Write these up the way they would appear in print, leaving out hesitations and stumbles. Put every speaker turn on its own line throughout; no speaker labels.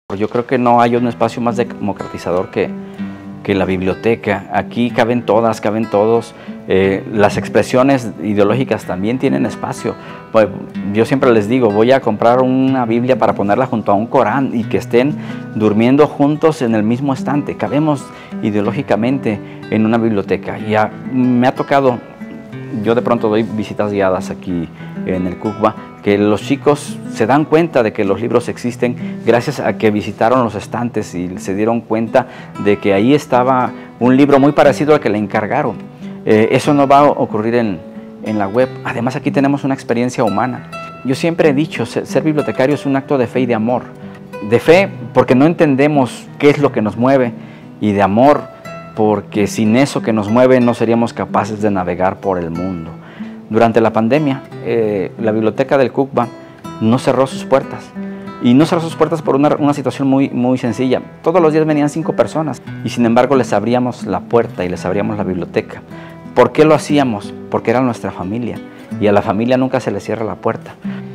Yo creo que no hay un espacio más democratizador que la biblioteca. Aquí caben todas, caben todos. Las expresiones ideológicas también tienen espacio. Pues, yo siempre les digo, voy a comprar una Biblia para ponerla junto a un Corán y que estén durmiendo juntos en el mismo estante. Cabemos ideológicamente en una biblioteca. Me ha tocado, yo de pronto doy visitas guiadas aquí en el CUCBA, que los chicos se dan cuenta de que los libros existen gracias a que visitaron los estantes y se dieron cuenta de que ahí estaba un libro muy parecido al que le encargaron. Eso no va a ocurrir en la web. Además, aquí tenemos una experiencia humana. Yo siempre he dicho, ser bibliotecario es un acto de fe y de amor. De fe porque no entendemos qué es lo que nos mueve, y de amor porque sin eso que nos mueve no seríamos capaces de navegar por el mundo. Durante la pandemia, la biblioteca del CUCBA no cerró sus puertas. Y no cerró sus puertas por una situación muy sencilla. Todos los días venían 5 personas y sin embargo les abríamos la puerta y les abríamos la biblioteca. ¿Por qué lo hacíamos? Porque era nuestra familia y a la familia nunca se le cierra la puerta.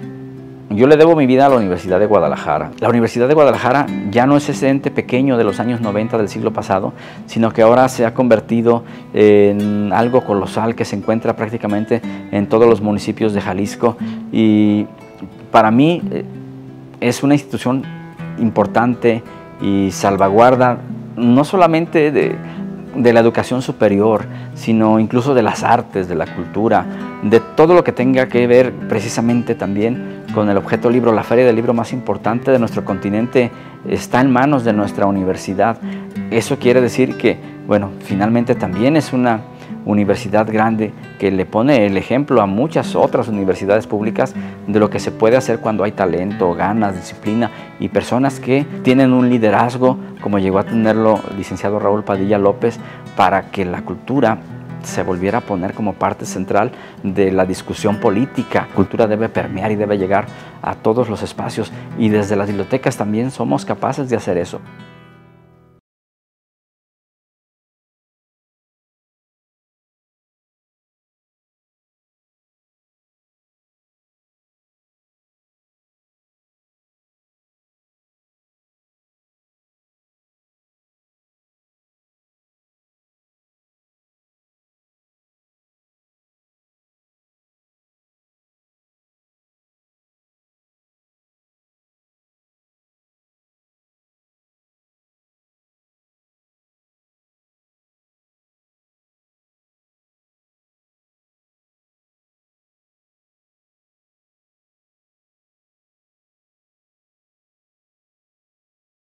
Yo le debo mi vida a la Universidad de Guadalajara. La Universidad de Guadalajara ya no es ese ente pequeño de los años 90 del siglo pasado, sino que ahora se ha convertido en algo colosal que se encuentra prácticamente en todos los municipios de Jalisco. Y para mí es una institución importante y salvaguarda no solamente de la educación superior, sino incluso de las artes, de la cultura, de todo lo que tenga que ver precisamente también con el objeto libro. La feria del libro más importante de nuestro continente está en manos de nuestra universidad. Eso quiere decir que, bueno, finalmente también es una universidad grande que le pone el ejemplo a muchas otras universidades públicas de lo que se puede hacer cuando hay talento, ganas, disciplina y personas que tienen un liderazgo como llegó a tenerlo el licenciado Raúl Padilla López, para que la cultura se volviera a poner como parte central de la discusión política. La cultura debe permear y debe llegar a todos los espacios, y desde las bibliotecas también somos capaces de hacer eso.